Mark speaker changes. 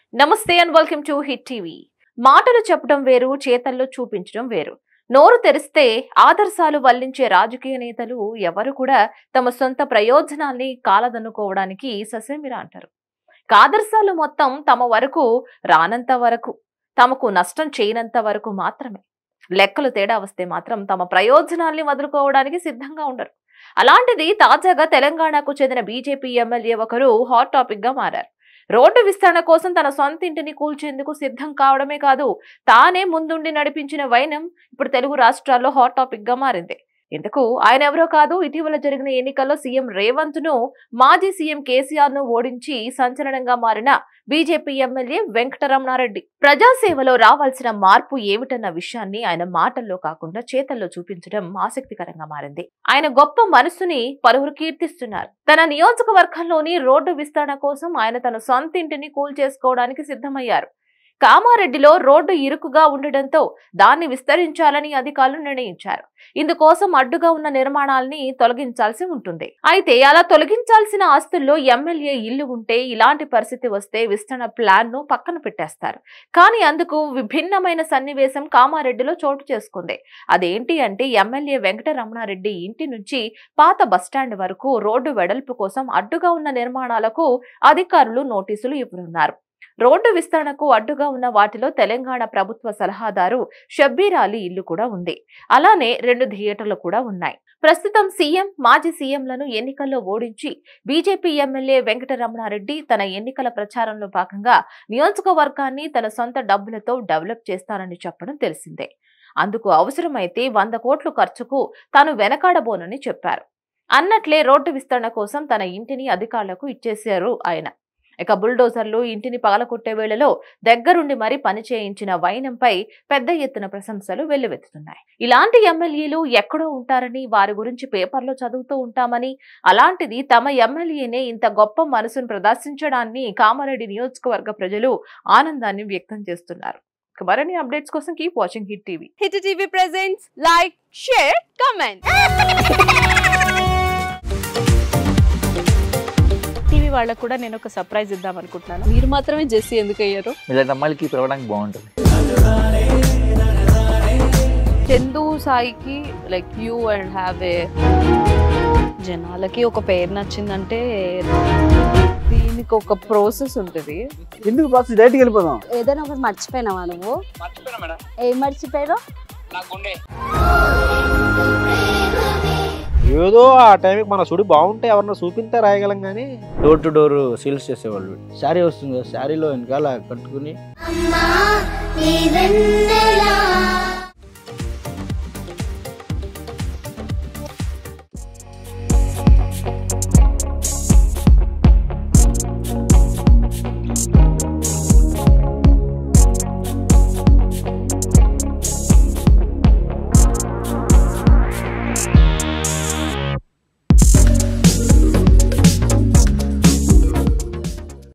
Speaker 1: నమస్తే and welcome to hit TV. మాటలు చెప్పడం వేరు, చేతల్లో చూపించడం వేరు. నోరు తెరిస్తే ఆదర్శాలు వల్లించే రాజకీయ నేతలు ఎవరు కూడా తమ సొంత ప్రయోజనాల్ని కాలదన్నుకోవడానికి ససేమిరా అంటారు. ఆదర్శాలు మొత్తం తమ వరకు రానంత వరకు, తమకు నష్టం చేయనంత వరకు మాత్రమే. లెక్కలు తేడా వస్తే మాత్రం తమ ప్రయోజనాల్ని వదులుకోవడానికి సిద్ధంగా ఉండరు. అలాంటిది తాజాగా తెలంగాణకు చెందిన బీజేపీ ఎమ్మెల్యే ఒకరు హాట్ టాపిక్ గా మారారు. రోడ్డు విస్తరణ కోసం తన సొంత ఇంటిని కూల్చేందుకు సిద్ధం కావడమే కాదు, తానే ముందుండి నడిపించిన వైనం ఇప్పుడు తెలుగు రాష్ట్రాల్లో హాట్ టాపిక్ గా మారింది. ఇందుకు ఆయన ఎవరో కాదు, ఇటీవల జరిగిన ఎన్నికల్లో సీఎం రేవంత్ ను, మాజీ సీఎం కేసీఆర్ ను ఓడించి సంచలనంగా మారిన బీజేపీ ఎమ్మెల్యే వెంకటరమణారెడ్డి. ప్రజాసేవలో రావాల్సిన మార్పు ఏమిటన్న విషయాన్ని ఆయన మాటల్లో కాకుండా చేతల్లో చూపించడం ఆసక్తికరంగా మారింది. ఆయన గొప్ప మనసుని పలువురు కీర్తిస్తున్నారు. తన నియోజకవర్గంలోని రోడ్డు విస్తరణ కోసం ఆయన తన సొంత ఇంటిని కూల్చేసుకోవడానికి సిద్ధమయ్యారు. కామారెడ్డిలో రోడ్డు ఇరుకుగా ఉండడంతో దాన్ని విస్తరించాలని అధికారులు నిర్ణయించారు. ఇందుకోసం అడ్డుగా ఉన్న నిర్మాణాలని తొలగించాల్సి ఉంటుంది. అయితే అలా తొలగించాల్సిన ఆస్తుల్లో ఎమ్మెల్యే ఇల్లు ఉంటే ఇలాంటి పరిస్థితి వస్తే విస్తరణ ప్లాన్ ను పక్కన పెట్టేస్తారు. కానీ అందుకు విభిన్నమైన సన్నివేశం కామారెడ్డిలో చోటు చేసుకుంది. అదేంటి అంటే, ఎమ్మెల్యే వెంకటరమణారెడ్డి ఇంటి నుంచి పాత బస్టాండ్ వరకు రోడ్డు వెడల్పు కోసం అడ్డుగా ఉన్న నిర్మాణాలకు అధికారులు నోటీసులు ఇవ్వనున్నారు. రోడ్డు విస్తరణకు అడ్డుగా ఉన్న వాటిలో తెలంగాణ ప్రభుత్వ సలహాదారు షబ్బీర్ అలీ ఇల్లు కూడా ఉంది. అలానే 2 థియేటర్లు కూడా ఉన్నాయి. ప్రస్తుతం సీఎం, మాజీ సీఎంలను ఎన్నికల్లో ఓడించి బీజేపీ ఎమ్మెల్యే వెంకటరమణారెడ్డి తన ఎన్నికల ప్రచారంలో భాగంగా నియోజకవర్గాన్ని తన సొంత డబ్బులతో డెవలప్ చేస్తానని చెప్పడం తెలిసిందే. అందుకు అవసరమైతే 100 కోట్ల ఖర్చుకు తాను వెనకాడబోనని చెప్పారు. అన్నట్లే రోడ్డు విస్తరణ కోసం తన ఇంటిని అధికారులకు ఇచ్చేశారు ఆయన. ఇక బుల్డోజర్లు ఇంటిని పగలకొట్టే వేళలో దగ్గరుండి మరీ పని చేయించిన వైనంపై పెద్ద ఎత్తున ప్రశంసలు వెల్లువెత్తుతున్నాయి. ఇలాంటి ఎమ్మెల్యేలు ఎక్కడో ఉంటారని, వారి గురించి పేపర్లో చదువుతూ ఉంటామని, అలాంటిది తమ ఎమ్మెల్యేనే ఇంత గొప్ప మనసును ప్రదర్శించడాన్ని కామారెడ్డి నియోజకవర్గ ప్రజలు ఆనందాన్ని వ్యక్తం చేస్తున్నారు. మరిన్ని అప్డేట్స్ కోసం keep watching hit TV.
Speaker 2: Hit TV presents like, share, comment. TV వాళ్ళకు కూడా నేను ఒక సర్ప్రైజ్ ఇద్దాం అనుకుంటున్నాను. మీరు మాత్రమే జెస్సీ ఎందుకు అయ్యారు?
Speaker 3: ఇలాంటి అమ్మాయిలకి పిలవడానికి బాగుంటుంది.
Speaker 2: చందు సాయికి like you and have a, జనాలకి ఒక పేరు నచ్చిందంటే దీనికి ఒక ప్రాసెస్ ఉంటుంది.
Speaker 4: ఎందుకు బాక్స్ డైరెక్ట్‌గా వెళ్ళిపోదాం.
Speaker 5: ఏదైనా ఒకటి మర్చిపోయినావా నువ్వు?
Speaker 6: మర్చిపోయినా మేడం.
Speaker 5: ఏం మర్చిపోయారు?
Speaker 6: నా గుండె.
Speaker 4: ఏదో ఆ టైంకి మన సుడి బాగుంటే ఎవరన్నా చూపింటే రాయగలం కానీ డోర్ టు డోర్ సేల్స్ చేసేవాళ్ళు. శారీ వస్తుంది కదా, శారీలో వెనకాల కట్టుకుని